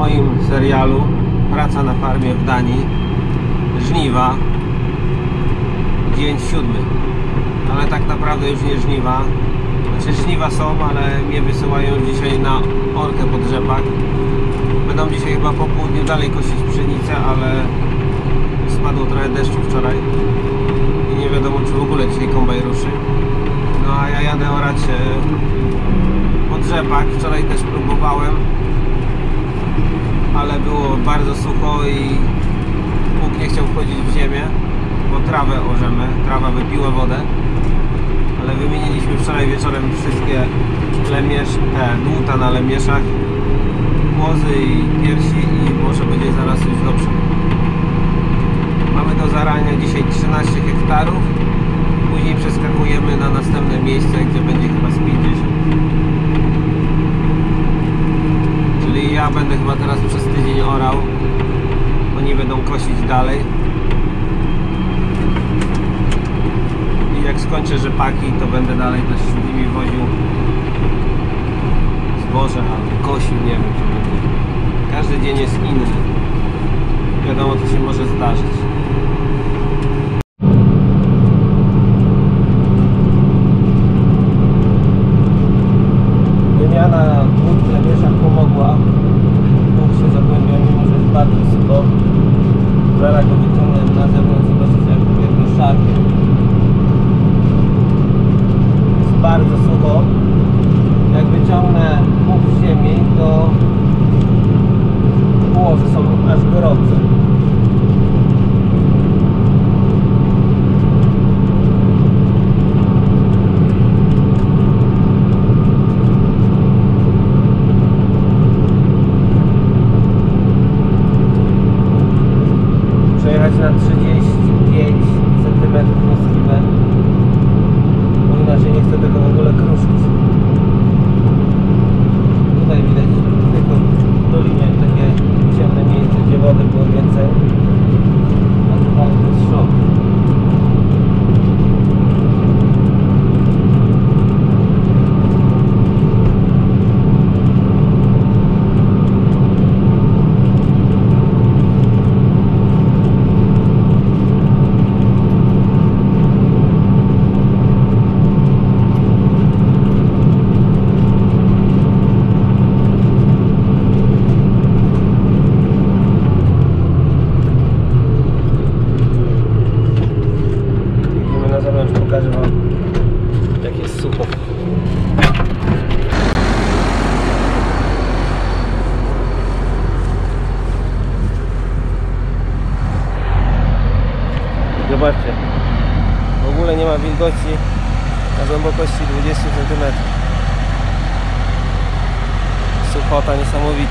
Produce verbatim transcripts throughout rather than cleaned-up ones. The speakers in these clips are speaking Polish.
moim serialu Praca na farmie w Danii, żniwa, dzień siódmy, ale tak naprawdę już nie żniwa. Znaczy żniwa są, ale mnie wysyłają dzisiaj na orkę pod rzepak. Będą dzisiaj chyba po południu dalej kosić pszenicę, ale spadło trochę deszczu wczoraj i nie wiadomo, czy w ogóle dzisiaj kombajn ruszy. No a ja jadę orać pod rzepak. Wczoraj też próbowałem, ale było bardzo sucho i Bóg nie chciał wchodzić w ziemię, bo trawę orzemy, trawa wypiła wodę. Ale wymieniliśmy wczoraj wieczorem wszystkie lemierz, te dłuta na lemieszach, głozy i piersi i może będzie zaraz już dobrze. Mamy do zarania dzisiaj trzynaście hektarów, później przeskakujemy na następne miejsce, gdzie będzie chyba z pięćdziesiąt. Czyli ja będę chyba teraz przez tydzień orał, oni będą kosić dalej. I jak skończę rzepaki, to będę dalej też z nimi woził zboże albo kosił, nie wiem co będzie. Każdy dzień jest inny. Wiadomo, co się może zdarzyć. Wymiana wód w lemieszach pomogła. Bóg się zagłębia, mimo że jest bardzo sucho. Zaraz go wyciągnę na zewnątrz, zobaczycie jak jedno szarpie. Jest bardzo sucho. Jak wyciągnę pół z ziemi, to połowy są aż gorące. Przejechać na trzydzieści pięć centymetrów na skibę, bo inaczej nie chcę tego w ogóle kruszyć. Tutaj widać tylko w dolinie takie ciemne miejsce, gdzie wody było więcej, a tutaj to jest szok. Pokażę wam, jak jest sucho. Zobaczcie, w ogóle nie ma wilgoci na głębokości dwadzieścia centymetrów. Suchota niesamowita.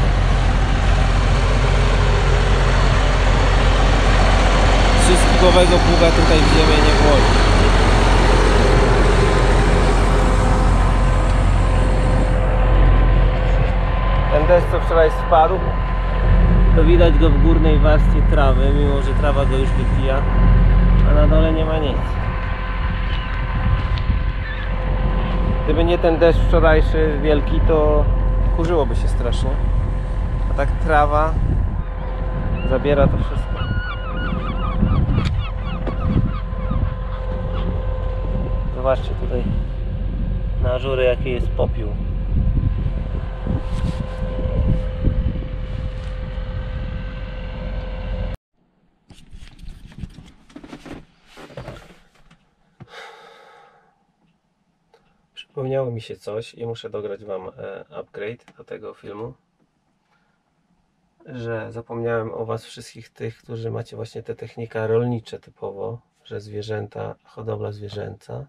Trzyskibowego pługa tutaj w ziemię nie włoży. Ten deszcz, co wczoraj spadł, to widać go w górnej warstwie trawy, mimo że trawa go już wypija, a na dole nie ma nic. Gdyby nie ten deszcz wczorajszy wielki, to kurzyłoby się strasznie. A tak trawa zabiera to wszystko. Zobaczcie tutaj na żury, jaki jest popiół. Przypomniało mi się coś i muszę dograć wam upgrade do tego filmu, że zapomniałem o was wszystkich tych, którzy macie właśnie te technika rolnicze typowo, że zwierzęta, hodowla zwierzęca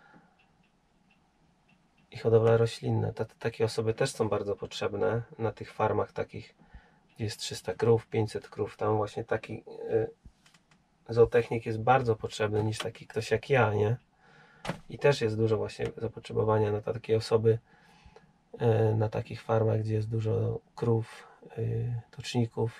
i hodowla roślinna. Ta, takie osoby też są bardzo potrzebne na tych farmach takich, gdzie jest trzysta krów, pięćset krów. Tam właśnie taki y, zootechnik jest bardzo potrzebny niż taki ktoś jak ja, nie? I też jest dużo właśnie zapotrzebowania na takie osoby y, na takich farmach, gdzie jest dużo krów, y, tuczników.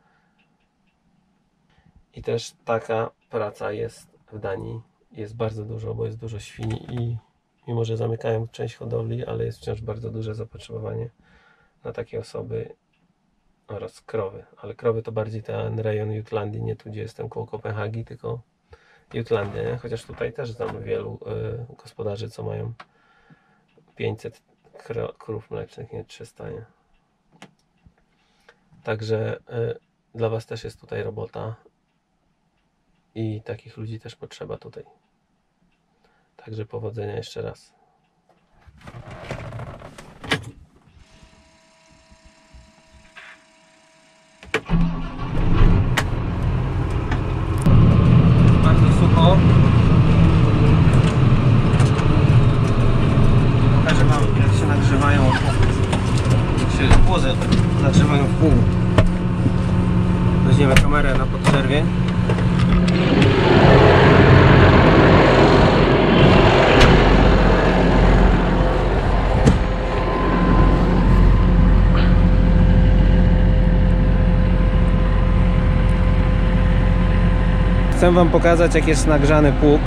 I też taka praca jest w Danii. Jest bardzo dużo, bo jest dużo świń i mimo że zamykają część hodowli, ale jest wciąż bardzo duże zapotrzebowanie na takie osoby. oraz krowy, ale krowy to bardziej ten rejon Jutlandii, nie tu gdzie jestem koło Kopenhagi, tylko Jutlandia, nie? Chociaż tutaj też znam wielu y, gospodarzy, co mają pięćset krów mlecznych, nie trzysta, nie? Także y, dla Was też jest tutaj robota i takich ludzi też potrzeba tutaj. Także powodzenia jeszcze raz. Bardzo sucho. Pokażę Wam, jak się nagrzewają, jak się płozy nagrzewają w pół. Weźmiemy kamerę na podczerwień. Chcę Wam pokazać, jak jest nagrzany pług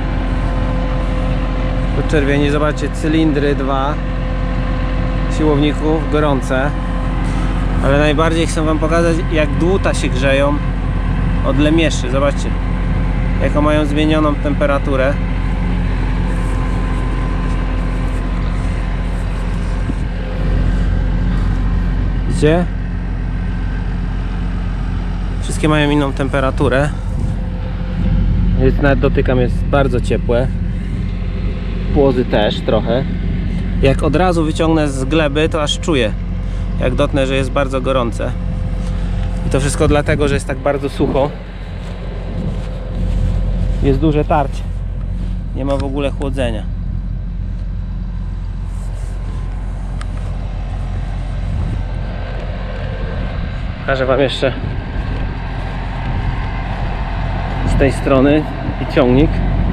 podczerwieni. Zobaczcie, cylindry dwa siłowników gorące, ale najbardziej chcę Wam pokazać, jak dłuta się grzeją od lemieszy. Zobaczcie, jaką mają zmienioną temperaturę. Widzicie? Wszystkie mają inną temperaturę. Jest, nawet dotykam, jest bardzo ciepłe. Płozy też trochę. Jak od razu wyciągnę z gleby, to aż czuję, jak dotknę, że jest bardzo gorące. I to wszystko dlatego, że jest tak bardzo sucho. Jest duże tarcie. Nie ma w ogóle chłodzenia. Pokażę Wam jeszcze z tej strony i ciągnik.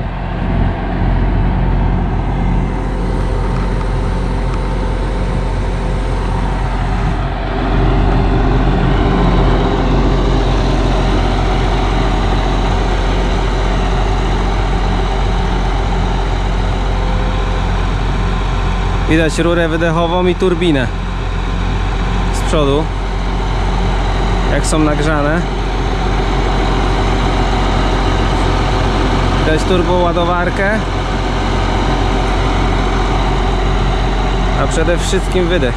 Widać rurę wydechową i turbinę z przodu, jak są nagrzane. Widać turboładowarkę, a przede wszystkim wydech.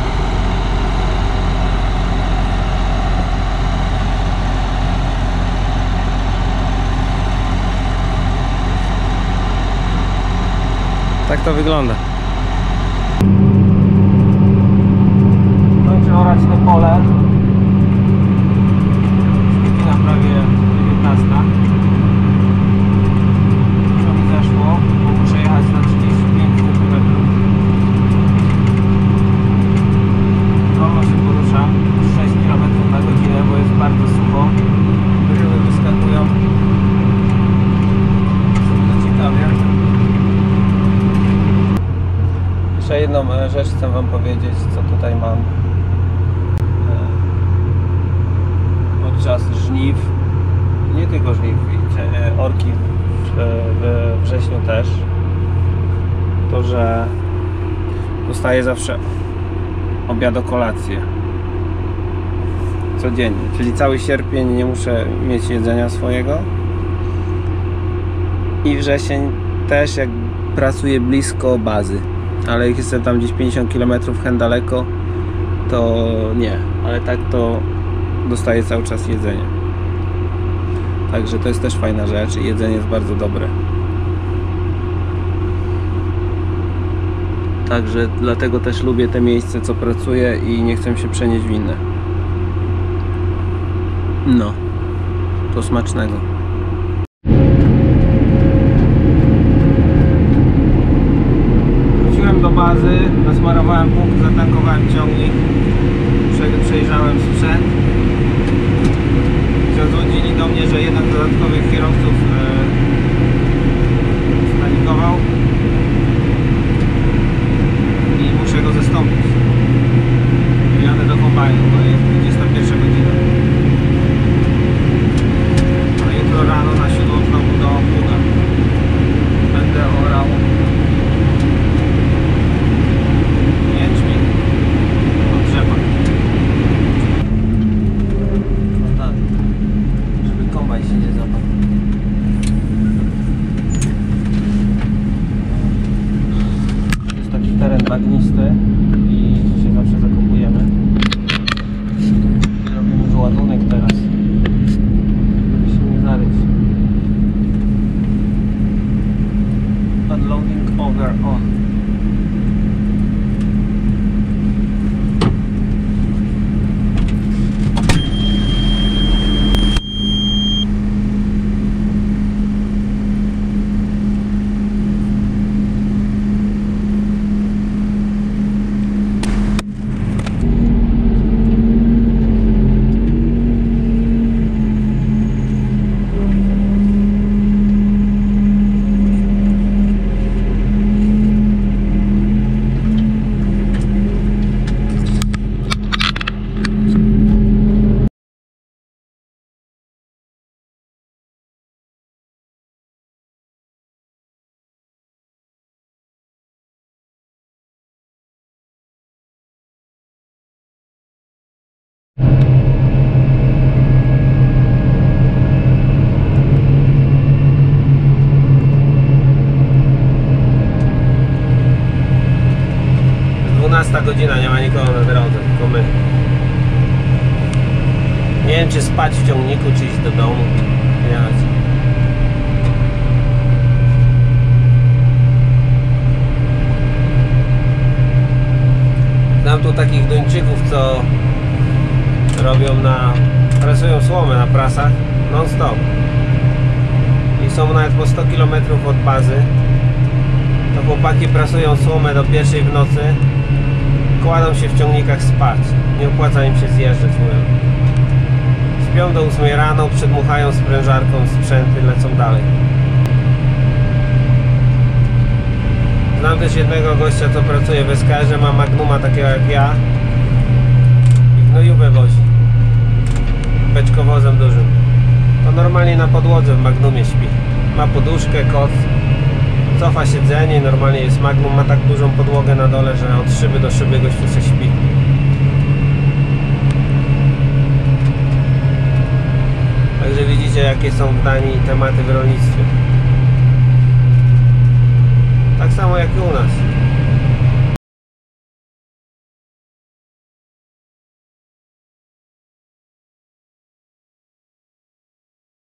Tak to wygląda. Kończę orać to pole. Jest godzina prawie dziewiętnasta. To mi zeszło, bo muszę jechać na trzydzieści pięć kilometrów. Wolno się poruszam, sześć kilometrów na godzinę, bo jest bardzo sucho. Bryły wyskakują. To ciekawie. Jeszcze jedną rzecz chcę Wam powiedzieć, co tutaj mam. Podczas żniw, nie tylko żniw, orki we wrześniu też, to że dostaję zawsze obiad o kolację codziennie, czyli cały sierpień nie muszę mieć jedzenia swojego i wrzesień też, jak pracuję blisko bazy, ale jak jestem tam gdzieś pięćdziesiąt kilometrów hen daleko, to nie, ale tak to dostaję cały czas jedzenie. Także to jest też fajna rzecz i jedzenie jest bardzo dobre. Także dlatego też lubię te miejsce, co pracuję i nie chcę się przenieść w inne. No, to smacznego. Wróciłem do bazy, nasmarowałem pług, zatankowałem ciągnik, przejrzałem sprzęt. Zadzwonili do mnie, że jeden z dodatkowych kierowców e, spanikował i muszę go zastąpić. Jadę do kombajnu, bo jest dwudziesta pierwsza godzina. A jutro rano na siódmą znowu do pługa. Będę orał jęczmień od drzewa. bagniste i tu się zawsze zakopujemy. Robimy wyładunek teraz, żeby się nie zaryć. Unloading over on. dwunasta godzina, nie ma nikogo na drodze, tylko my. Nie wiem, czy spać w ciągniku, czy iść do domu. Nie wiem. Znam tu takich Duńczyków, co robią na... pracują słomę na prasach non stop. I są nawet po sto kilometrów od bazy. To chłopaki prasują słomę do pierwszej w nocy. Kładą się w ciągnikach spać. Nie opłaca im się zjeżdżać, mówią. Śpią do ósmej rano, przedmuchają sprężarką sprzęty, lecą dalej. Znam też jednego gościa, co pracuje w S K R-ze, ma Magnuma takiego jak ja i gnojówę wozi beczkowozem dużym. To normalnie na podłodze w Magnumie śpi. Ma poduszkę, koc, cofa siedzenie, normalnie jest Magnum, ma tak dużą podłogę na dole, że od szyby do szyby gościu se śpi. Także widzicie, jakie są w Danii tematy w rolnictwie. Tak samo jak i u nas.